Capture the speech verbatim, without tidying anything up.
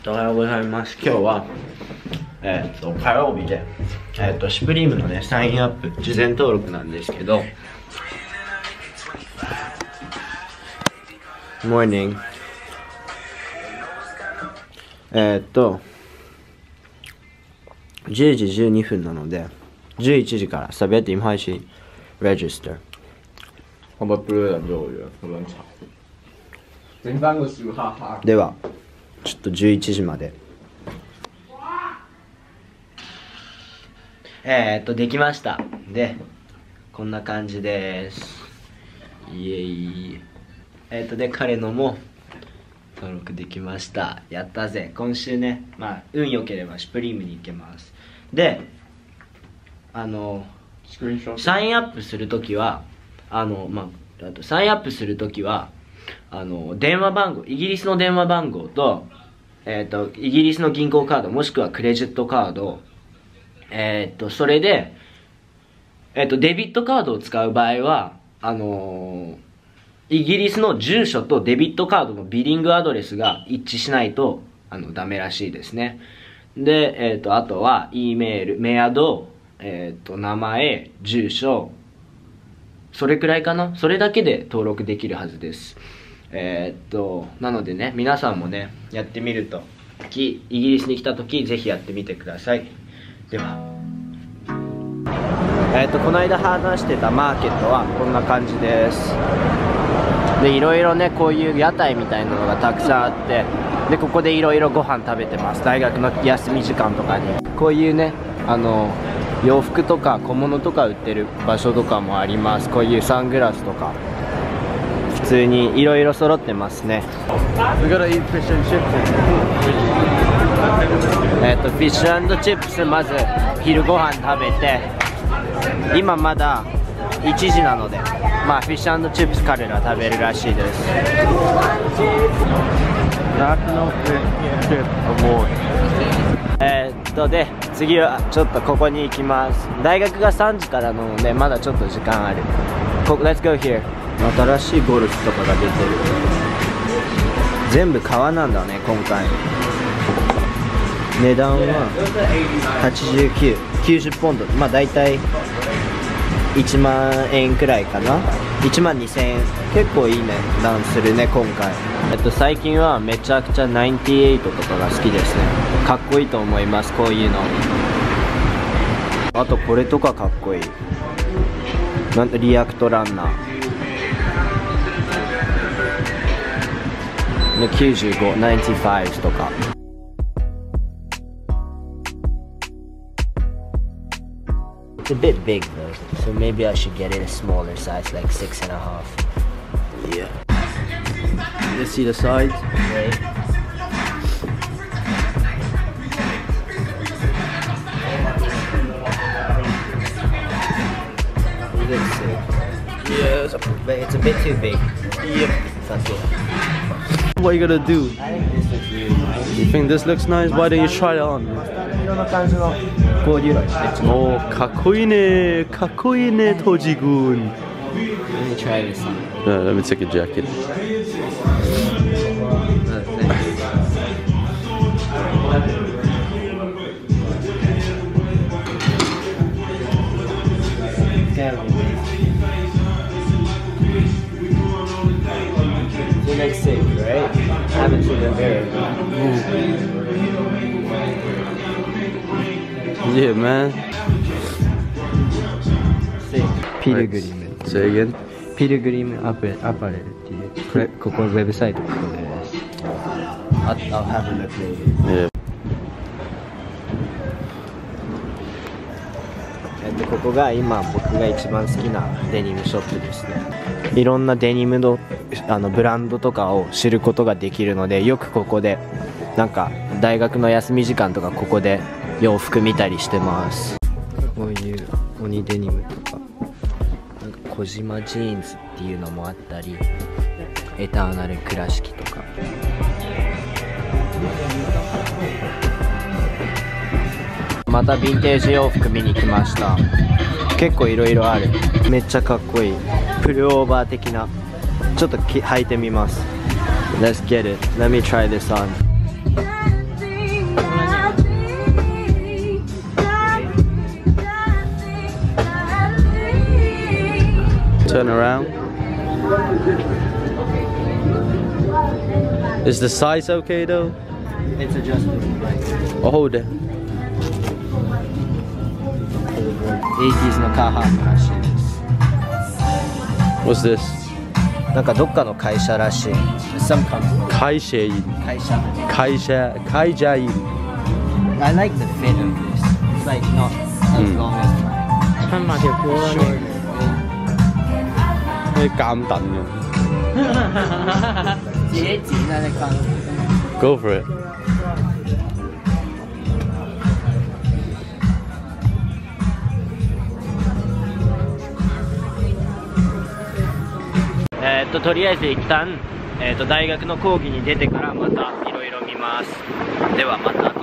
おはようございます。今日はえー、っと火曜日で、えー、っとシュプリームのねサインアップ事前登録なんですけど、Morning。えー、っとじゅうじじゅうにふんなのでじゅういちじから十一點開始 register。 我們不是人就有人，不能吵。整三個十哈哈。 ではちょっとじゅういちじまで。えー、っとできました。でこんな感じです。イエイ。えー、っとで彼のも登録できました。やったぜ。今週ね、まあ運良ければシュプリームに行けます。であのサインアップするときはあのまああとサインアップするときはあの電話番号、イギリスの電話番号と、えー、とイギリスの銀行カードもしくはクレジットカード、えー、とそれで、えー、とデビットカードを使う場合はあのー、イギリスの住所とデビットカードのビリングアドレスが一致しないとあのダメらしいですね。で、えー、とあとは E メール、メアド、えー、と名前、住所、それくらいかな。それだけで登録できるはずです。えー、っとなのでね、皆さんもねやってみるとイギリスに来た時ぜひやってみてください。ではえー、っとこの間話してたマーケットはこんな感じです。でいろいろねこういう屋台みたいなのがたくさんあって、でここでいろいろご飯食べてます。大学の休み時間とかにこういうねあの洋服とか小物とか売ってる場所とかもあります。こういうサングラスとか普通にいろいろ揃ってますね。えっとフィッシュ&チップスまず昼ご飯食べて、今まだいちじなのでまあフィッシュ&チップス彼ら食べるらしいです。えーっとで次はちょっとここに行きます。大学がさんじからなのでまだちょっと時間ある。Let's go here。新しいゴルフとかが出てる。全部革なんだね今回。値段ははちじゅうきゅう、きゅうじゅうポンド、まあ大体いちまんえんくらいかな。いちまんにせんえん、結構いい値段するね今回。えっと最近はめちゃくちゃナインティエイトとかが好きですね。かっこいいと思いますこういうの。あとこれとかかっこいい。なんリアクトランナーできゅうじゅうご、きゅうじゅうごとか。It's a bit big though, so maybe I should get it a smaller size, like six and a half. Yeah. Let's see the sides. Right. It looks sick. Yeah, but it's a bit too big. Yep. That's it. What are you gonna do? I think this looks really nice. You think this looks nice? Why don't you try it on? 色の感じのこういうのしてる。 おー、かっこいいね、かっこいいね、トジ君。 Let me try this on. Yeah, let me take a jacket. It looks sick, right? I haven't seen it very Yeah, man. sick. ピルグリム。 Say again. ピルグリムアパレルっていうここウェブサイトここです。I'll, I'll have a look later. Yeah. えっとここが今僕が一番好きなデニムショップですね。いろんなデニムのあのブランドとかを知ることができるので、よくここでなんか大学の休み時間とかここで洋服見たりしてます。こういう鬼デニムとか、なんか小島ジーンズっていうのもあったり、エターナル倉敷とか。またヴィンテージ洋服見に来ました。結構いろいろある。めっちゃかっこいい。プルオーバー的な。ちょっとき履いてみます。Let's get it. Let me try this on. Turn around. Is the size okay though? It's adjustable. Oh, hold it. エイティーズ のカーハーフらしいです。 What's this? なんかどっかの会社らしい。Some company. 会社員。 会社。 会社。会社員。 I like the fit of this. It's like not as long as mine. 穿馬條褲啦。 啲監躉嘅。 自己剪啊！你講。 Go for it. えーっととりあえず一旦、えーっと大学の講義に出てからまたいろいろ見ます。ではまた。